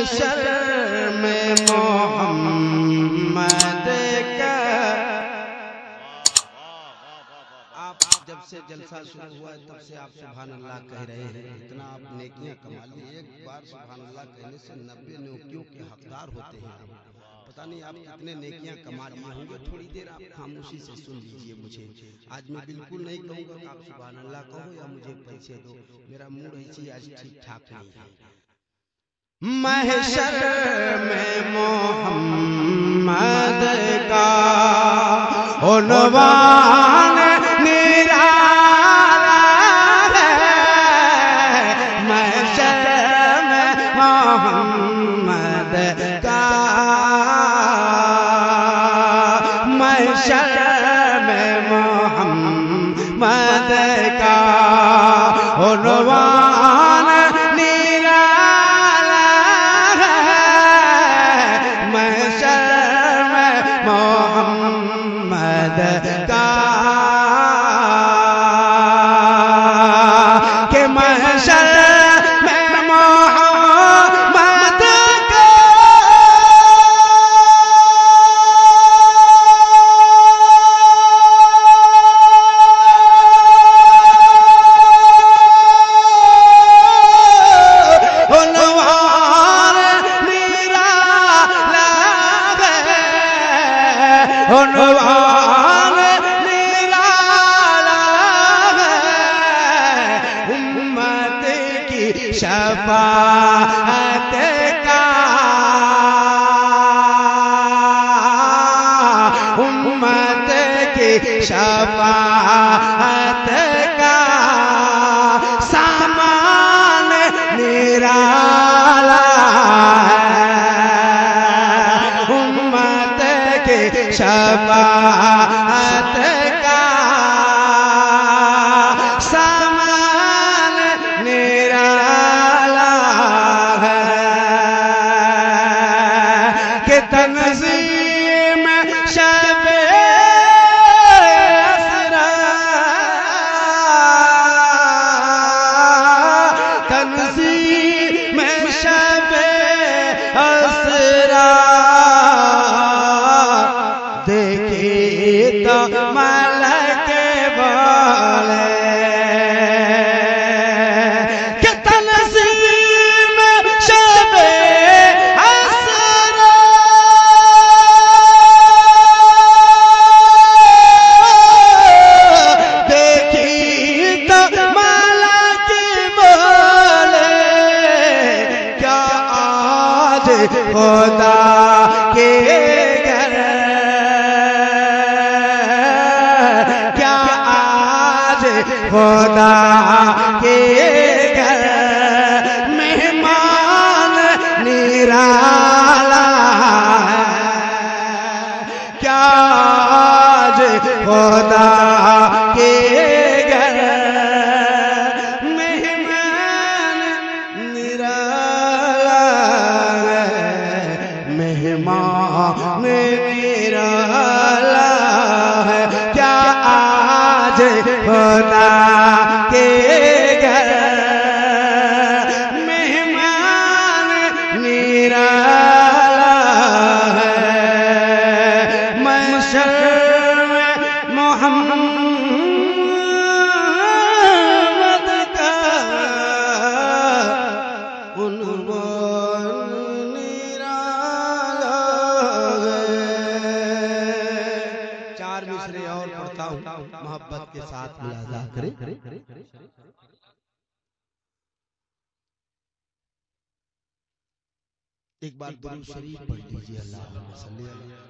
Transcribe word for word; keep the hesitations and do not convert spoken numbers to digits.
महशर में मोहम्मद का। आप जब से जलसा शुरू हुआ तब से आप सुभान अल्लाह कह रहे हैं, इतना आप नेकियां कमा ली। एक बार सुभान अल्लाह कहने से नब्बे नेकियों के हकदार होते हैं। पता नहीं आप कितने नेकियां कमा लिए होंगे। थोड़ी देर आप खामोशी से सुन लीजिए मुझे। आज मैं बिल्कुल नहीं कहूँगा कि आप सुभान अल्लाह कहो या मुझे पैसे दो, मेरा मूड ऐसी आज ठीक ठाक नहीं है। महशर में मोहम्मद का उन्वान निराला है। महशर में मोहम्मद का, महशर में मोहम्मद का उन्वान निराला है। महशर में मोहम्मद का, के महशर में मोहम्मद का उन्वान निराला है। उन्वान निराला है। उम्मत की शफाअत का, उम्मत की शफाअत का सामान निराला है। उम्मत की शफाअत का सामान निराला है। कि तंज़ीम शब-ए असरा, तंज़ीम शब-ए असरा देखी तो मलक बोले कि तंज़ीम शब-ए असरा देखी तो मलक बोले क्या आज खुदा के घर, क्या आज खुदा के घर मेहमान निराला है। क्या आज खुदा के घर मेहमान निराला है। मेहमान निराला है। क्या आज खुदा के घर मेहमान निराला है। महशर में मोहम्मद का उन्वान निराला है। चार मिसरे और पढ़ता हूँ, मोहब्बत के साथ मुलाजा करें। एक बार दुरूद शरीफ पढ़ लीजिए। अल्लाहुम्मा सल्ली अला